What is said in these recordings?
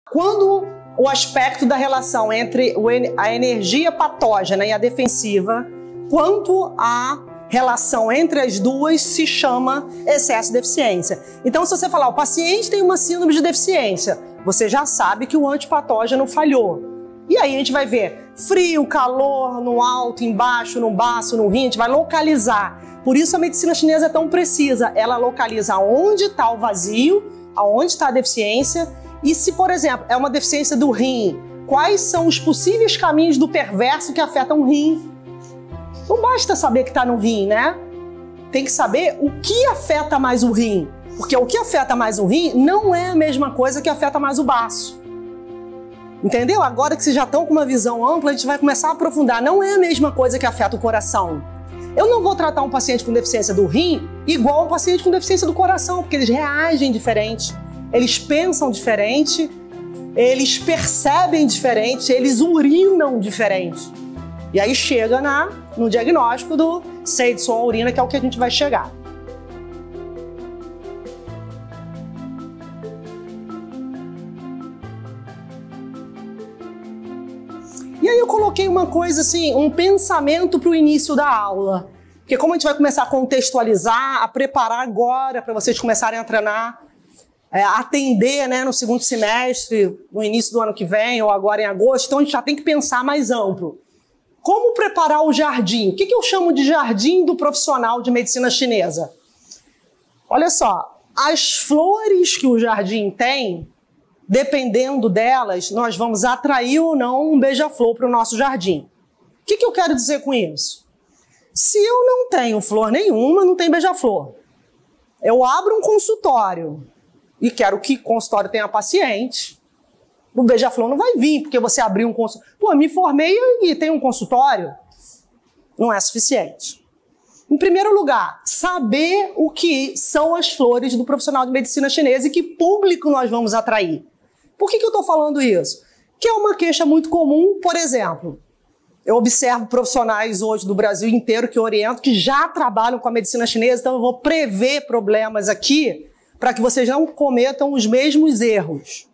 Quando o aspecto da relação entre a energia patógena e a defensiva, quanto a relação entre as duas se chama excesso de eficiência. Então, se você falar, o paciente tem uma síndrome de deficiência, você já sabe que o antipatógeno falhou. E aí a gente vai ver frio, calor, no alto, embaixo, no baço, no rim, a gente vai localizar. Por isso a medicina chinesa é tão precisa. Ela localiza onde está o vazio, aonde está a deficiência. E se, por exemplo, é uma deficiência do rim, quais são os possíveis caminhos do perverso que afetam o rim? Não basta saber que está no rim, né? Tem que saber o que afeta mais o rim. Porque o que afeta mais o rim não é a mesma coisa que afeta mais o baço. Entendeu? Agora que vocês já estão com uma visão ampla, a gente vai começar a aprofundar. Não é a mesma coisa que afeta o coração. Eu não vou tratar um paciente com deficiência do rim igual um paciente com deficiência do coração, porque eles reagem diferente. Eles pensam diferente, eles percebem diferente, eles urinam diferente. E aí chega no diagnóstico do Seidson urina, que é o que a gente vai chegar. E aí eu coloquei uma coisa assim, um pensamento para o início da aula. Porque como a gente vai começar a contextualizar, a preparar agora para vocês começarem a treinar, atender, né, no segundo semestre, no início do ano que vem ou agora em agosto, então a gente já tem que pensar mais amplo. Como preparar o jardim? O que eu chamo de jardim do profissional de medicina chinesa? Olha só, as flores que o jardim tem, dependendo delas, nós vamos atrair ou não um beija-flor para o nosso jardim. O que eu quero dizer com isso? Se eu não tenho flor nenhuma, não tem beija-flor. Eu abro um consultório e quero que o consultório tenha paciente, o beija-flor não vai vir, porque você abriu um consultório. Pô, me formei e tenho um consultório. Não é suficiente. Em primeiro lugar, saber o que são as flores do profissional de medicina chinesa e que público nós vamos atrair. Por que eu estou falando isso? Que é uma queixa muito comum, por exemplo. Eu observo profissionais hoje do Brasil inteiro que oriento, que já trabalham com a medicina chinesa, então eu vou prever problemas aqui para que vocês não cometam os mesmos erros.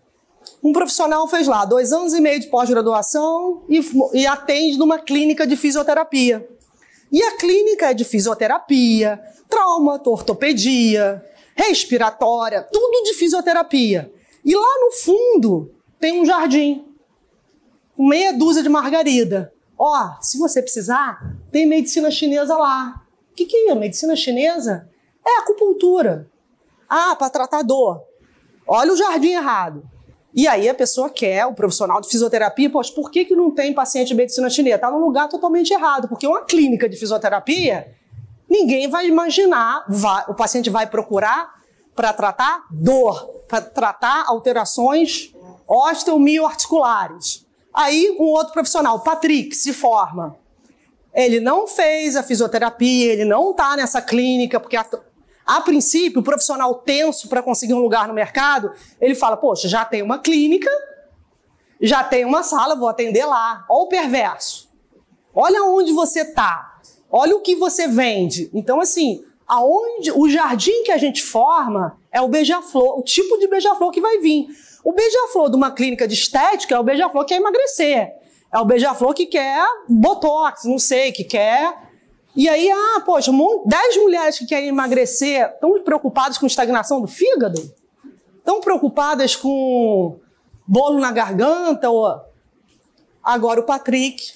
Um profissional fez lá 2 anos e meio de pós-graduação e atende numa clínica de fisioterapia. E a clínica é de fisioterapia, trauma, ortopedia, respiratória, tudo de fisioterapia. E lá no fundo tem um jardim, com meia dúzia de margarida. Ó, se você precisar, tem medicina chinesa lá. O que é medicina chinesa? É acupuntura. Ah, para tratar dor. Olha o jardim errado. E aí a pessoa quer, o profissional de fisioterapia, poxa, por que não tem paciente de medicina chinesa? Está num lugar totalmente errado, porque uma clínica de fisioterapia, ninguém vai imaginar, o paciente vai procurar para tratar dor, para tratar alterações osteomioarticulares. Aí um outro profissional, Patrick, se forma. Ele não fez a fisioterapia, ele não está nessa clínica, porque a princípio, o profissional tenso para conseguir um lugar no mercado, ele fala, poxa, já tem uma clínica, já tem uma sala, vou atender lá. Olha o perverso. Olha onde você está. Olha o que você vende. Então, assim, o jardim que a gente forma é o beija-flor, o tipo de beija-flor que vai vir. O beija-flor de uma clínica de estética é o beija-flor que quer emagrecer. É o beija-flor que quer botox, não sei, que quer... E aí, poxa, 10 mulheres que querem emagrecer estão preocupadas com estagnação do fígado? Estão preocupadas com bolo na garganta? Agora o Patrick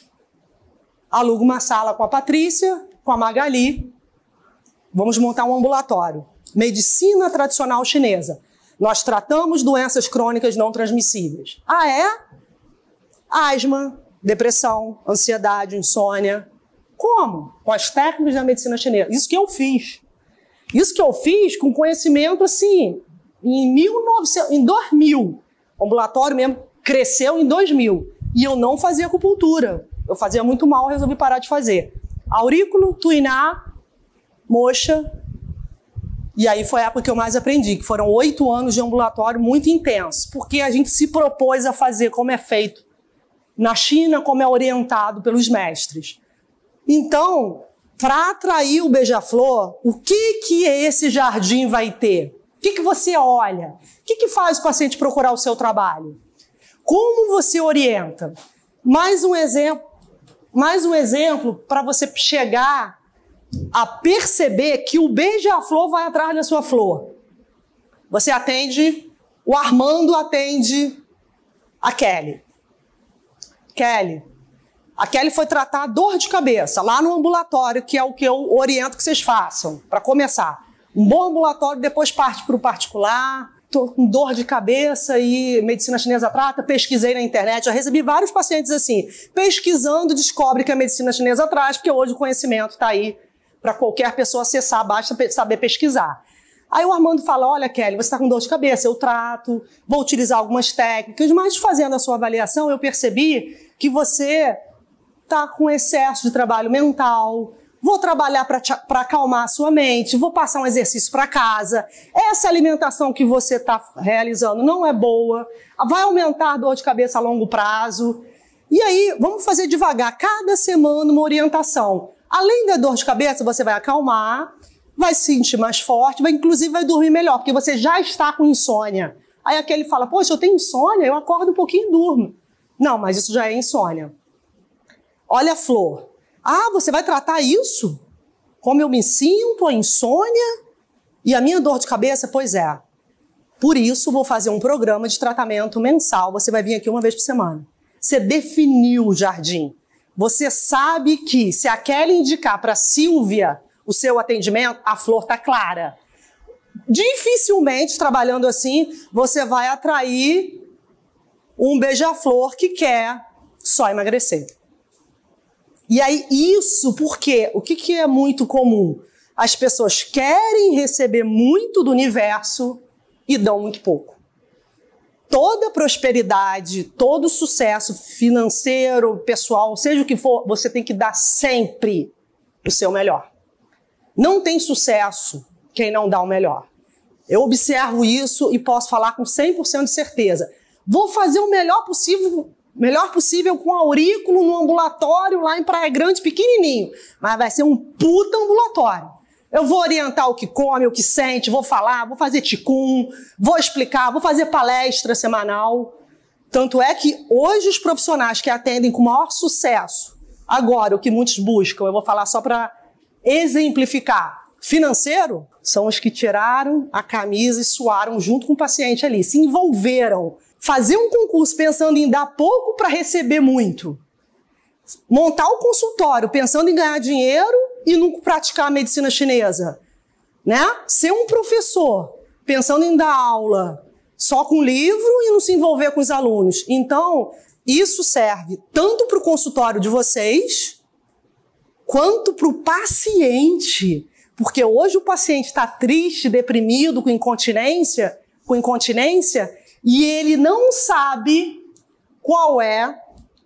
aluga uma sala com a Patrícia, com a Magali. Vamos montar um ambulatório. Medicina tradicional chinesa. Nós tratamos doenças crônicas não transmissíveis. Ah, é? Asma, depressão, ansiedade, insônia. Como? Com as técnicas da medicina chinesa. Isso que eu fiz. Isso que eu fiz com conhecimento, assim, em 2000. O ambulatório mesmo cresceu em 2000. E eu não fazia acupuntura. Eu fazia muito mal, resolvi parar de fazer. Aurículo, tuiná, moxa. E aí foi a época que eu mais aprendi, que foram 8 anos de ambulatório muito intenso. Porque a gente se propôs a fazer como é feito na China, como é orientado pelos mestres. Então, para atrair o beija-flor, o que esse jardim vai ter? O que você olha? O que faz o paciente procurar o seu trabalho? Como você orienta? Mais um exemplo para você chegar a perceber que o beija-flor vai atrás da sua flor. Você atende, o Armando atende a Kelly. A Kelly foi tratar dor de cabeça lá no ambulatório, que é o que eu oriento que vocês façam, para começar. Um bom ambulatório, depois parte para o particular. Estou com dor de cabeça e medicina chinesa trata, pesquisei na internet, já recebi vários pacientes assim. Pesquisando, descobre que a medicina chinesa traz, porque hoje o conhecimento está aí para qualquer pessoa acessar, basta saber pesquisar. Aí o Armando fala, olha Kelly, você está com dor de cabeça, eu trato, vou utilizar algumas técnicas, mas fazendo a sua avaliação eu percebi que você está com excesso de trabalho mental, vou trabalhar para acalmar a sua mente, vou passar um exercício para casa, essa alimentação que você está realizando não é boa, vai aumentar a dor de cabeça a longo prazo. E aí, vamos fazer devagar, cada semana uma orientação. Além da dor de cabeça, você vai acalmar, vai se sentir mais forte, inclusive vai dormir melhor, porque você já está com insônia. Aí aquele fala, poxa, eu tenho insônia, eu acordo um pouquinho e durmo. Não, mas isso já é insônia. Olha a flor. Ah, você vai tratar isso? Como eu me sinto, a insônia e a minha dor de cabeça? Pois é. Por isso, vou fazer um programa de tratamento mensal. Você vai vir aqui uma vez por semana. Você definiu o jardim. Você sabe que se a Kelly indicar para a Silvia o seu atendimento, a flor está clara. Dificilmente, trabalhando assim, você vai atrair um beija-flor que quer só emagrecer. E aí, isso porque o que é muito comum? As pessoas querem receber muito do universo e dão muito pouco. Toda prosperidade, todo sucesso financeiro, pessoal, seja o que for, você tem que dar sempre o seu melhor. Não tem sucesso quem não dá o melhor. Eu observo isso e posso falar com 100% de certeza. Vou fazer o melhor possível com aurículo no ambulatório lá em Praia Grande, pequenininho. Mas vai ser um puta ambulatório. Eu vou orientar o que come, o que sente, vou falar, vou fazer ticum, vou explicar, vou fazer palestra semanal. Tanto é que hoje os profissionais que atendem com maior sucesso, agora o que muitos buscam, eu vou falar só para exemplificar, financeiro, são os que tiraram a camisa e suaram junto com o paciente ali, se envolveram. Fazer um concurso pensando em dar pouco para receber muito. Montar o consultório pensando em ganhar dinheiro e não praticar a medicina chinesa. Né? Ser um professor pensando em dar aula só com livro e não se envolver com os alunos. Então, isso serve tanto para o consultório de vocês, quanto para o paciente. Porque hoje o paciente está triste, deprimido, com incontinência, e ele não sabe qual é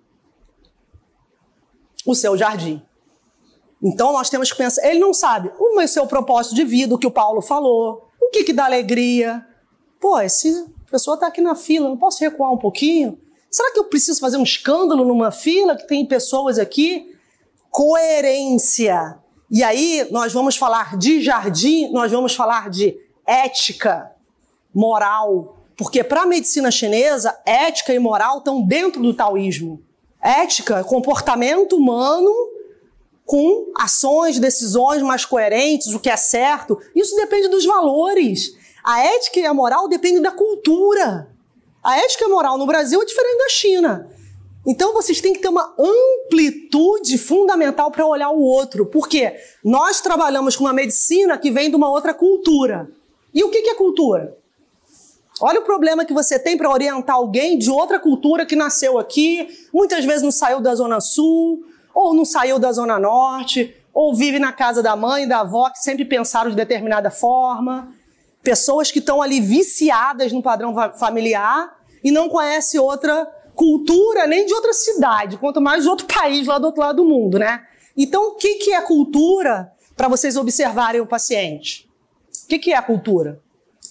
o seu jardim. Então, nós temos que pensar, ele não sabe o seu propósito de vida, o que o Paulo falou, o que dá alegria. Pô, essa pessoa está aqui na fila, não posso recuar um pouquinho? Será que eu preciso fazer um escândalo numa fila que tem pessoas aqui? Coerência. E aí, nós vamos falar de jardim, nós vamos falar de ética, moral. Porque para a medicina chinesa, ética e moral estão dentro do taoísmo. Ética, comportamento humano com ações, decisões mais coerentes, o que é certo. Isso depende dos valores. A ética e a moral dependem da cultura. A ética e a moral no Brasil é diferente da China. Então, vocês têm que ter uma amplitude fundamental para olhar o outro. Porque nós trabalhamos com uma medicina que vem de uma outra cultura. E o que é cultura? Olha o problema que você tem para orientar alguém de outra cultura que nasceu aqui, muitas vezes não saiu da Zona Sul, ou não saiu da Zona Norte, ou vive na casa da mãe e da avó, que sempre pensaram de determinada forma. Pessoas que estão ali viciadas no padrão familiar e não conhecem outra cultura, nem de outra cidade, quanto mais de outro país lá do outro lado do mundo, né? Então, o que é cultura para vocês observarem o paciente? O que é a cultura?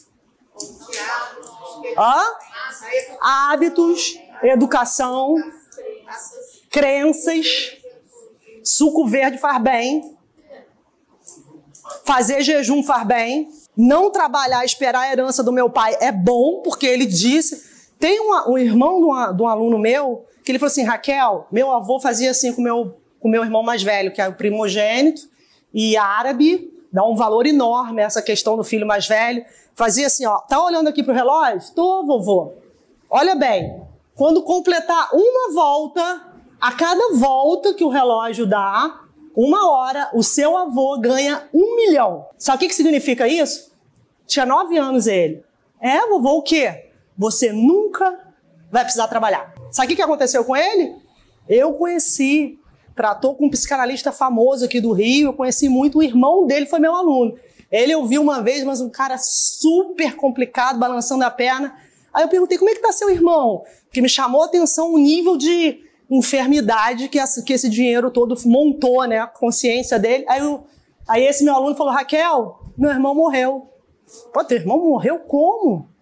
Hábitos, educação, crenças, suco verde faz bem, fazer jejum faz bem, Não trabalhar, esperar a herança do meu pai é bom, porque ele disse... Tem um irmão de um aluno meu, que ele falou assim, Raquel, meu avô fazia assim com o meu irmão mais velho, que é o primogênito, e árabe, dá um valor enorme essa questão do filho mais velho. Fazia assim, ó, tá olhando aqui pro relógio? Tô, vovô. Olha bem, quando completar uma volta, a cada volta que o relógio dá, 1 hora, o seu avô ganha 1 milhão. Sabe o que significa isso? Tinha 9 anos ele. Vovô, o quê? Você nunca vai precisar trabalhar. Sabe o que aconteceu com ele? Eu conheci, tratou com um psicanalista famoso aqui do Rio, eu conheci muito, o irmão dele foi meu aluno. Ele eu vi uma vez, mas um cara super complicado, balançando a perna. Aí eu perguntei, como é que tá seu irmão? Porque me chamou a atenção o nível de enfermidade que esse dinheiro todo montou, né? A consciência dele. Aí esse meu aluno falou, Raquel, meu irmão morreu. Pô, teu irmão morreu como?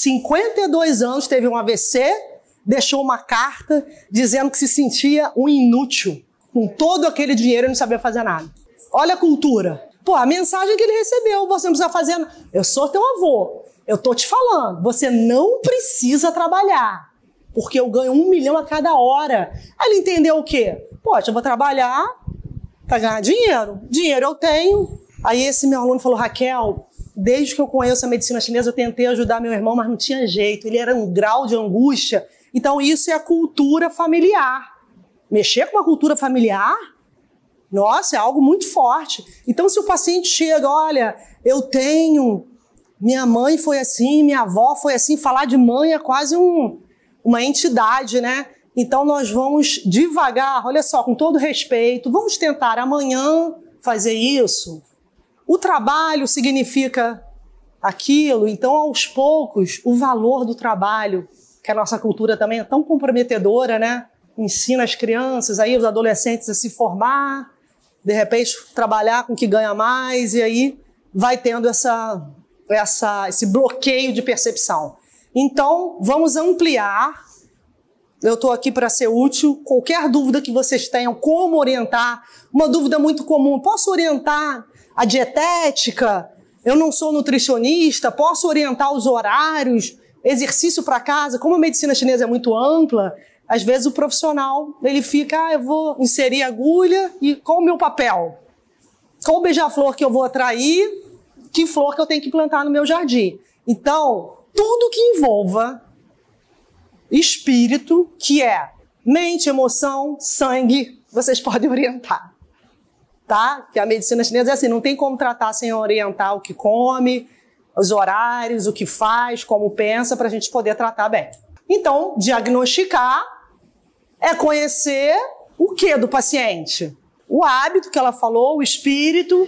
52 anos, teve um AVC, deixou uma carta dizendo que se sentia um inútil. Com todo aquele dinheiro, ele não sabia fazer nada. Olha a cultura. Pô, a mensagem que ele recebeu, você não precisa fazer nada. Eu sou teu avô, eu tô te falando, você não precisa trabalhar, porque eu ganho 1 milhão a cada hora. Aí ele entendeu o quê? Poxa, eu vou trabalhar para ganhar dinheiro. Dinheiro eu tenho. Aí esse meu aluno falou, Raquel, desde que eu conheço a medicina chinesa, eu tentei ajudar meu irmão, mas não tinha jeito. Ele era um grau de angústia. Então, isso é a cultura familiar. Mexer com a cultura familiar, nossa, é algo muito forte. Então, se o paciente chega, olha, eu tenho, minha mãe foi assim, minha avó foi assim, falar de mãe é quase uma entidade, né? Então, nós vamos devagar, olha só, com todo respeito, vamos tentar amanhã fazer isso. O trabalho significa aquilo, então, aos poucos, o valor do trabalho, que a nossa cultura também é tão comprometedora, né? Ensina as crianças, aí os adolescentes a se formar, de repente trabalhar com o que ganha mais, e aí vai tendo esse bloqueio de percepção. Então, vamos ampliar. Eu estou aqui para ser útil. Qualquer dúvida que vocês tenham, como orientar, uma dúvida muito comum, posso orientar a dietética? Eu não sou nutricionista, posso orientar os horários, exercício para casa? Como a medicina chinesa é muito ampla, às vezes o profissional, ele fica, eu vou inserir agulha e qual o meu papel? Qual o beija-flor que eu vou atrair? Que flor que eu tenho que plantar no meu jardim? Então, tudo que envolva espírito, que é mente, emoção, sangue, vocês podem orientar. Tá? Que a medicina chinesa é assim, não tem como tratar sem orientar o que come, os horários, o que faz, como pensa, para a gente poder tratar bem. Então, diagnosticar é conhecer o que do paciente? O hábito que ela falou, o espírito,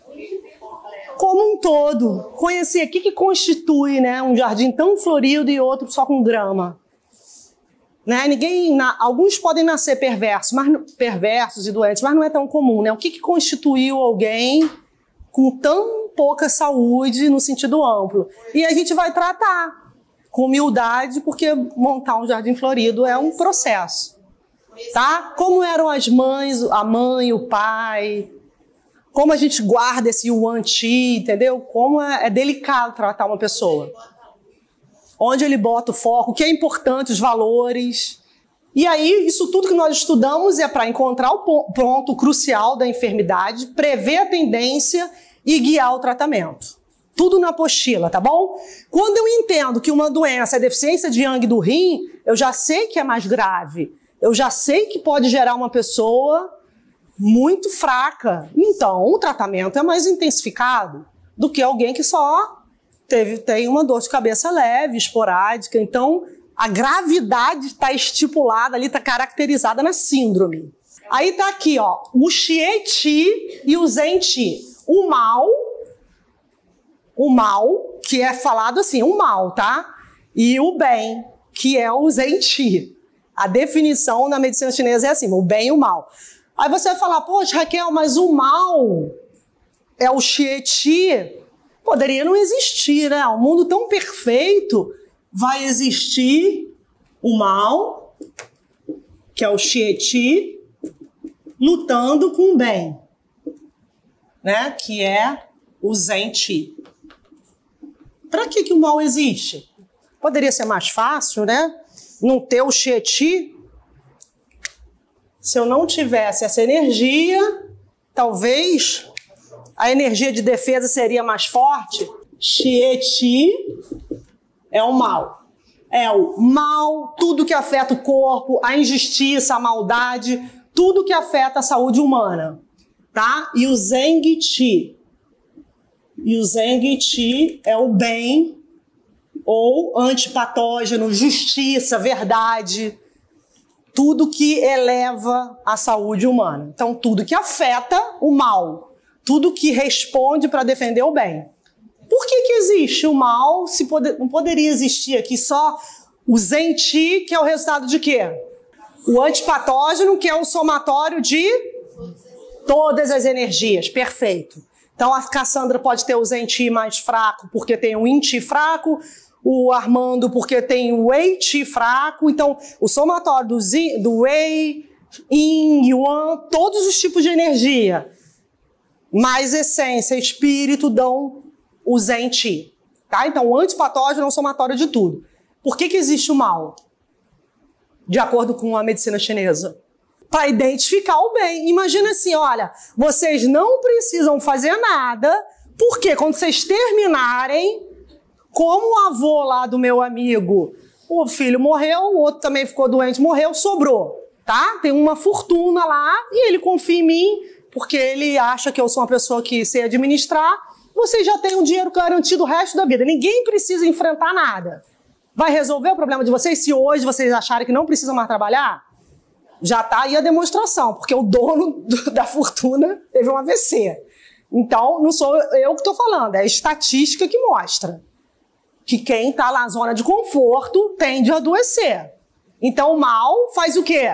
como um todo. Conhecer o que constitui, né, um jardim tão florido e outro só com grama. Né? Alguns podem nascer perversos e doentes, mas não é tão comum. Né? O que constituiu alguém com tão pouca saúde no sentido amplo? E a gente vai tratar com humildade, porque montar um jardim florido é um processo. Tá? Como eram as mães, a mãe, o pai, como a gente guarda esse yuan qi, entendeu? Como é delicado tratar uma pessoa. Onde ele bota o foco, o que é importante, os valores. E aí, isso tudo que nós estudamos é para encontrar o ponto crucial da enfermidade, prever a tendência e guiar o tratamento. Tudo na apostila, tá bom? Quando eu entendo que uma doença é deficiência de yang do rim, eu já sei que é mais grave. Eu já sei que pode gerar uma pessoa muito fraca. Então, o tratamento é mais intensificado do que alguém que só tem uma dor de cabeça leve, esporádica. Então, a gravidade está estipulada ali, está caracterizada na síndrome. Aí está aqui, ó, o Xie Qi e o Zen Qi. O mal, que é falado assim, o mal, tá? E o bem, que é o Zen Qi. A definição na medicina chinesa é assim, o bem e o mal. Aí você vai falar, poxa, Raquel, mas o mal é o Xie Qi? Poderia não existir, né? Um mundo tão perfeito, vai existir o mal, que é o Xie Qi, lutando com o bem, né? Que é o Zen Qi. Para que o mal existe? Poderia ser mais fácil, né? Não ter o Chieti. Se eu não tivesse essa energia, talvez a energia de defesa seria mais forte. Chieti é o mal. É o mal, tudo que afeta o corpo, a injustiça, a maldade, tudo que afeta a saúde humana, tá? E o Zheng Qi. E o Zheng Qi é o bem, ou antipatógeno, justiça, verdade, tudo que eleva a saúde humana. Então, tudo que afeta o mal, tudo que responde para defender o bem. Por que existe o mal se não poderia existir aqui só o Zheng Qi, que é o resultado de quê? O antipatógeno, que é o somatório de todas as energias. Perfeito. Então a Cassandra pode ter o Zheng Qi mais fraco porque tem o Yin Qi fraco, o Armando porque tem o Wei Qi fraco. Então o somatório do Wei, Yin, Yuan, todos os tipos de energia, mais essência, espírito, dão o Zheng Qi. Tá? Então o antipatógeno é um somatório de tudo. Por que existe o mal? De acordo com a medicina chinesa. Para identificar o bem. Imagina assim, olha, vocês não precisam fazer nada, porque quando vocês terminarem, como o avô lá do meu amigo, o filho morreu, o outro também ficou doente, morreu, sobrou, tá? Tem uma fortuna lá e ele confia em mim, porque ele acha que eu sou uma pessoa que sei administrar, vocês já têm um dinheiro garantido o resto da vida. Ninguém precisa enfrentar nada. Vai resolver o problema de vocês se hoje vocês acharem que não precisam mais trabalhar? Já está aí a demonstração, porque o dono da fortuna teve um AVC. Então, não sou eu que estou falando, é a estatística que mostra que quem está na zona de conforto tende a adoecer. Então, o mal faz o quê?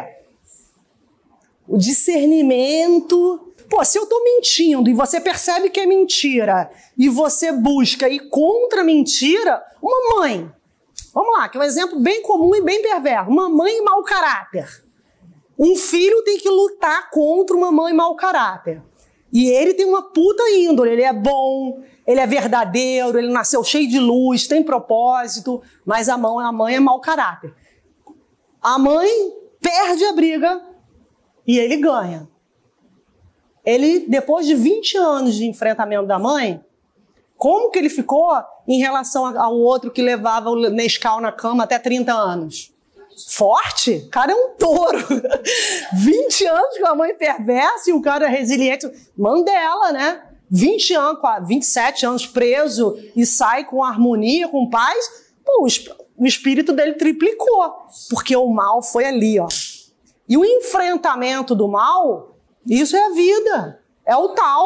O discernimento. Pô, se eu estou mentindo e você percebe que é mentira e você busca ir contra a mentira, uma mãe. Vamos lá, que é um exemplo bem comum e bem perverso. Uma mãe mau caráter. Um filho tem que lutar contra uma mãe mau caráter. E ele tem uma puta índole. Ele é bom, ele é verdadeiro, ele nasceu cheio de luz, tem propósito, mas a mãe é mau caráter. A mãe perde a briga e ele ganha. Ele, depois de 20 anos de enfrentamento da mãe, como que ele ficou em relação ao outro que levava o Nescau na cama até 30 anos? Forte? O cara é um touro. 20 anos com a mãe perversa e o cara é resiliente. Mandela, né? 20 anos, 27 anos preso e sai com harmonia, com paz. Pô, o espírito dele triplicou. Porque o mal foi ali, ó. E o enfrentamento do mal, isso é a vida. É o tal...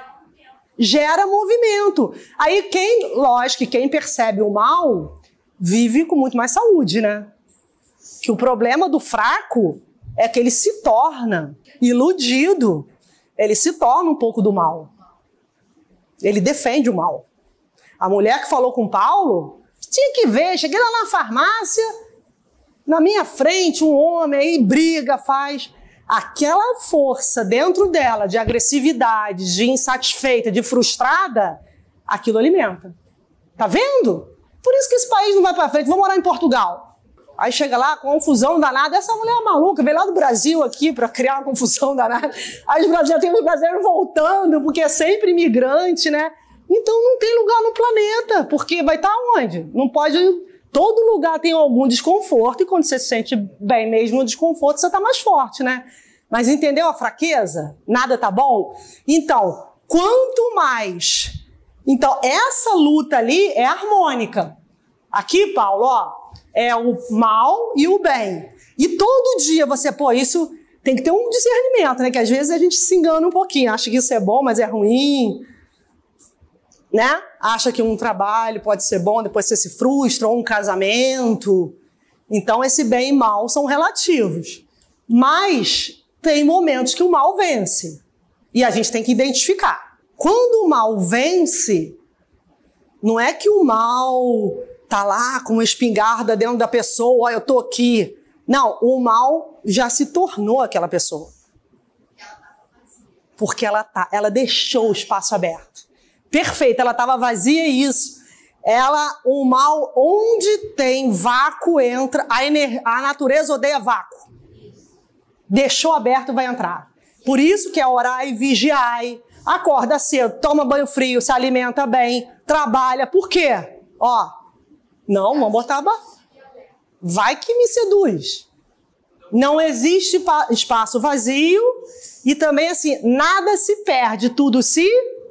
Gera movimento. Aí lógico que quem percebe o mal vive com muito mais saúde, né? Que o problema do fraco é que ele se torna iludido. Ele se torna um pouco do mal. Ele defende o mal. A mulher que falou com Paulo, tinha que ver, cheguei lá na farmácia, na minha frente um homem aí briga, faz... Aquela força dentro dela de agressividade, de insatisfeita, de frustrada, aquilo alimenta. Tá vendo? Por isso que esse país não vai para frente. Vou morar em Portugal. Aí chega lá, confusão danada. Essa mulher é maluca, veio lá do Brasil aqui para criar uma confusão danada. Aí já tem os brasileiros voltando, porque é sempre imigrante, né? Então não tem lugar no planeta, porque vai estar onde? Não pode... Todo lugar tem algum desconforto e quando você se sente bem mesmo no desconforto, você está mais forte, né? Mas entendeu a fraqueza? Nada tá bom? Então, quanto mais... Então, essa luta ali é harmônica. Aqui, Paulo, ó, é o mal e o bem. E todo dia você, isso tem que ter um discernimento, né? Que às vezes a gente se engana um pouquinho, acha que isso é bom, mas é ruim... Né? Acha que um trabalho pode ser bom, depois você se frustra, ou um casamento. Então, esse bem e mal são relativos. Mas tem momentos que o mal vence. E a gente tem que identificar. Quando o mal vence, não é que o mal tá lá com uma espingarda dentro da pessoa, eu tô aqui. Não, o mal já se tornou aquela pessoa. Porque ela deixou o espaço aberto. Perfeito, ela estava vazia e isso. O mal, onde tem vácuo, entra. A natureza odeia vácuo. Deixou aberto, vai entrar. Por isso que é orar e vigiar. Acorda cedo, toma banho frio, se alimenta bem, trabalha. Por quê? Ó, não, vamos botar... Vai que me seduz. Não existe espaço vazio e também assim, nada se perde, tudo se...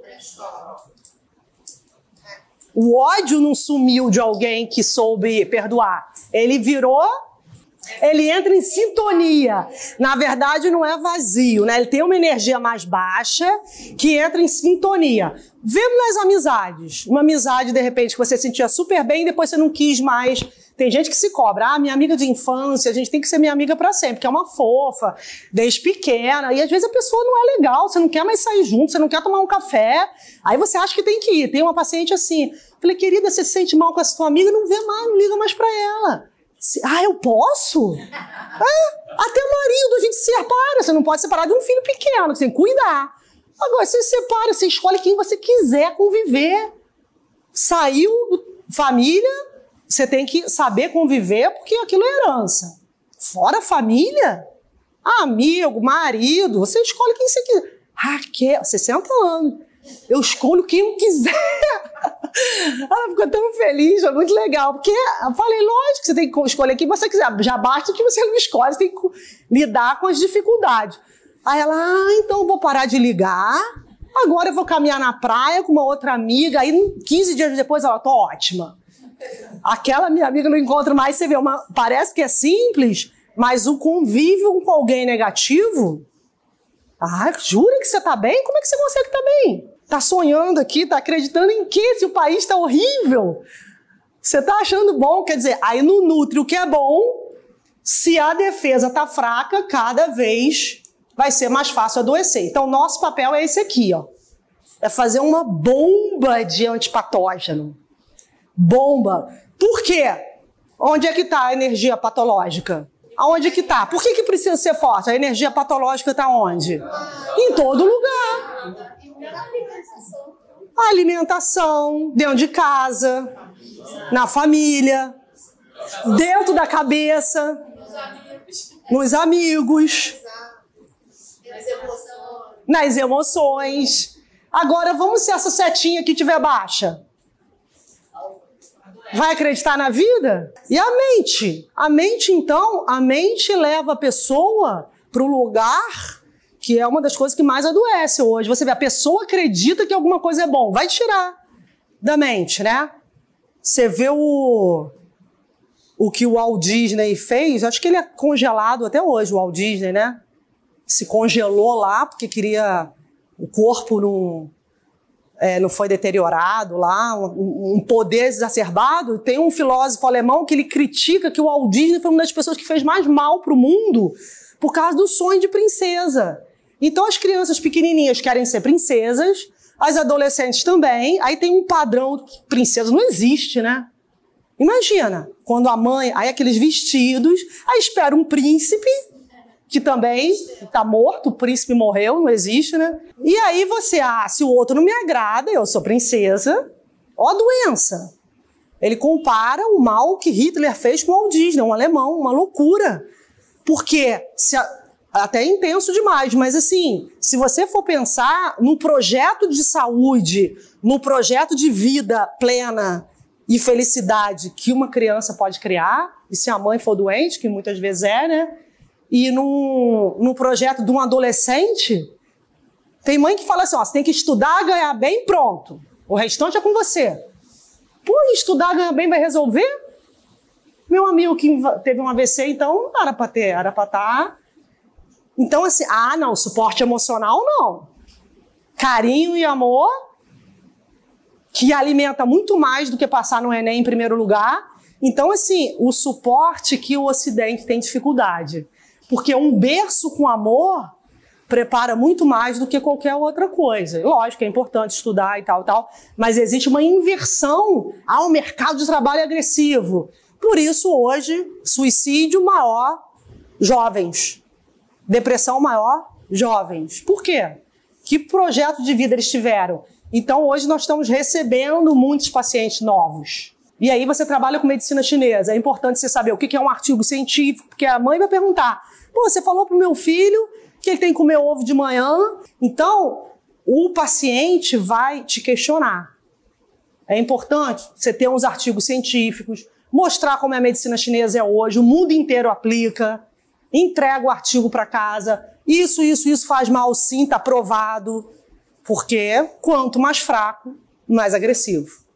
O ódio não sumiu de alguém que soube perdoar. Ele entra em sintonia. Na verdade, não é vazio, né? Ele tem uma energia mais baixa que entra em sintonia. Vendo nas amizades. Uma amizade, de repente, que você sentia super bem e depois você não quis mais. Tem gente que se cobra. Minha amiga de infância, a gente tem que ser minha amiga para sempre, que é uma fofa, desde pequena. E às vezes a pessoa não é legal, você não quer mais sair junto, você não quer tomar um café. Aí você acha que tem que ir. Tem uma paciente assim. Falei, querida, você se sente mal com essa tua amiga? Não vê mais, não liga mais para ela. Eu posso? Até marido a gente se separa. Você não pode separar de um filho pequeno, você tem que cuidar. Agora, você separa, você escolhe quem você quiser conviver. Saiu família, você tem que saber conviver, porque aquilo é herança. Fora família, amigo, marido, você escolhe quem você quiser. Raquel, 60 anos. Eu escolho quem eu quiser. Ela ficou tão feliz, foi muito legal. Porque eu falei, lógico, você tem que escolher quem você quiser. Já basta que você não escolhe, você tem que lidar com as dificuldades. Aí ela, então eu vou parar de ligar. Agora eu vou caminhar na praia com uma outra amiga. Aí 15 dias depois ela, tô ótima. Aquela minha amiga não encontro mais, você vê, parece que é simples, mas o convívio com alguém negativo... jura que você tá bem? Como é que você consegue estar bem? Tá sonhando aqui, tá acreditando em quê? Se o país tá horrível. Você tá achando bom, quer dizer, aí não nutre o que é bom. Se a defesa tá fraca, cada vez vai ser mais fácil adoecer. Então, nosso papel é esse aqui, ó. É fazer uma bomba de antipatógeno. Bomba. Por quê? Onde é que tá a energia patológica? Aonde que tá? Por que precisa ser forte? A energia patológica tá onde? Em todo lugar. A alimentação, dentro de casa, na família, dentro da cabeça, nos amigos, nas emoções. Agora, vamos se essa setinha aqui tiver baixa. Vai acreditar na vida? E a mente? A mente, então, a mente leva a pessoa para o lugar que é uma das coisas que mais adoece hoje. Você vê, a pessoa acredita que alguma coisa é bom. Vai tirar da mente, né? Você vê o que o Walt Disney fez, acho que ele é congelado até hoje, o Walt Disney, né? Se congelou lá porque queria... O corpo não foi deteriorado lá, um poder exacerbado. Tem um filósofo alemão que ele critica que o Walt Disney foi uma das pessoas que fez mais mal para o mundo por causa do sonho de princesa. Então as crianças pequenininhas querem ser princesas, as adolescentes também, aí tem um padrão, princesa não existe, né? Imagina, quando a mãe, aí aqueles vestidos, aí espera um príncipe, que também está morto, o príncipe morreu, não existe, né? E aí você, se o outro não me agrada, eu sou princesa, ó a doença. Ele compara o mal que Hitler fez com o Walt Disney, um alemão, uma loucura. Porque, até é intenso demais, mas assim, se você for pensar no projeto de saúde, no projeto de vida plena e felicidade que uma criança pode criar, e se a mãe for doente, que muitas vezes é, né? E no projeto de um adolescente, tem mãe que fala assim, você tem que estudar, ganhar bem, pronto. O restante é com você. Pô, estudar, ganhar bem vai resolver? Meu amigo que teve um AVC, então não era para ter, era para estar... Então assim, não, suporte emocional não. Carinho e amor, que alimenta muito mais do que passar no Enem em primeiro lugar. Então assim, o suporte que o Ocidente tem dificuldade. Porque um berço com amor prepara muito mais do que qualquer outra coisa. Lógico que é importante estudar e tal, mas existe uma inversão ao mercado de trabalho agressivo. Por isso, hoje, suicídio maior, jovens. Depressão maior, jovens. Por quê? Que projeto de vida eles tiveram? Então, hoje nós estamos recebendo muitos pacientes novos. E aí você trabalha com medicina chinesa. É importante você saber o que é um artigo científico, porque a mãe vai perguntar, pô, você falou pro meu filho que ele tem que comer ovo de manhã. Então, o paciente vai te questionar. É importante você ter uns artigos científicos, mostrar como a medicina chinesa é hoje, o mundo inteiro aplica, entrega o artigo para casa, isso faz mal sim, está provado, porque quanto mais fraco, mais agressivo.